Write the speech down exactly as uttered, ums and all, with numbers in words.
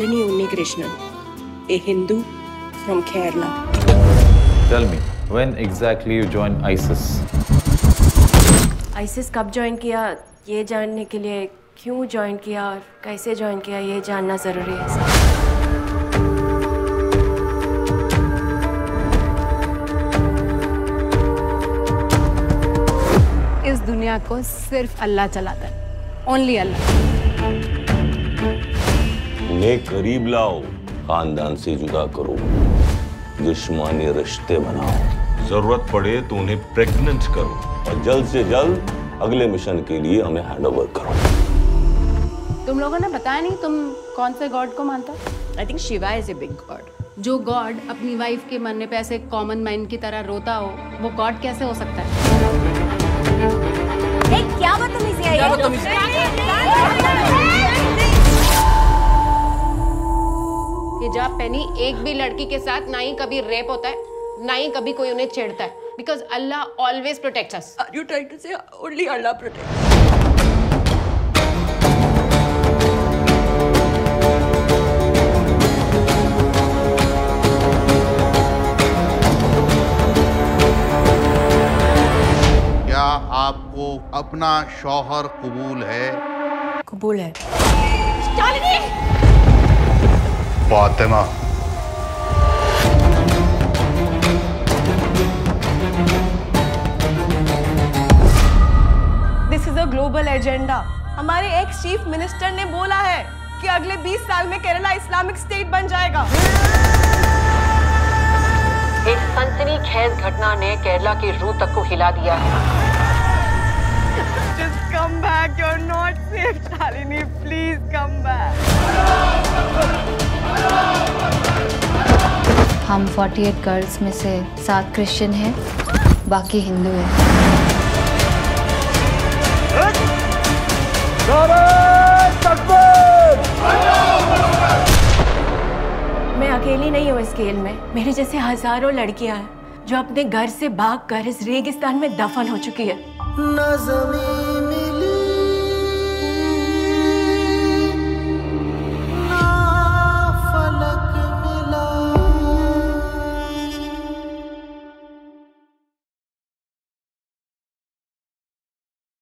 Shalini Unnikrishnan, a Hindu from Kerala. Tell me, when exactly you joined ISIS? ISIS कब join किया ये जानने के लिए क्यों ज्वाइन किया और कैसे ज्वाइन किया ये जानना ज़रूरी है सर। इस दुनिया को सिर्फ अल्लाह चलाता है, ओनली अल्लाह। उन्हें करीब लाओ, खानदान से जुदा करो, दुश्मनी रिश्ते बनाओ, जरूरत पड़े तो उन्हें प्रेग्नेंट करो और जल्द से जल्द अगले मिशन के लिए हमें हैंडओवर करो। तुम लोगों ने बताया नहीं तुम कौन से गॉड को मानता? I think Shiva is a big god. जो गॉड अपनी वाइफ के मरने पे ऐसे कॉमन मैन की तरह रोता हो, वो गॉड कैसे हो सकता है? ए, क्या बदतमीजी है ये? हिजाब पहनी एक भी लड़की के साथ ना ही कभी रेप होता है, ना ही कभी कोई उन्हें छेड़ता है, because Allah always protects us. Are you trying to say only Allah protects? क्या आपको अपना शौहर कबूल है? कबूल है। Shalini! Fatima. This is a global agenda. हमारे एक्स चीफ मिनिस्टर ने बोला है कि अगले बीस साल में केरला इस्लामिक स्टेट बन जाएगा। एक सनसनीखेज घटना ने केरला की रूह तक को हिला दिया है। Just come back, you're not safe, Shalini. Please come back. हम अड़तालीस गर्ल्स में से सात क्रिश्चियन हैं, बाकी हिंदू हैं। मैं अकेली नहीं हूँ इस खेल में। मेरे जैसे हजारों लड़कियां हैं जो अपने घर से भागकर इस रेगिस्तान में दफन हो चुकी है।